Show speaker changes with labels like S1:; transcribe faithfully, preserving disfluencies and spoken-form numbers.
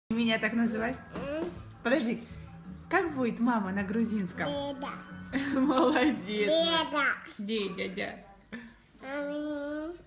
S1: Меня так называть? Подожди, как будет мама на грузинском?
S2: Деда.
S1: Молодец.
S2: Деда.
S1: Дедя, дядя.
S2: Ами.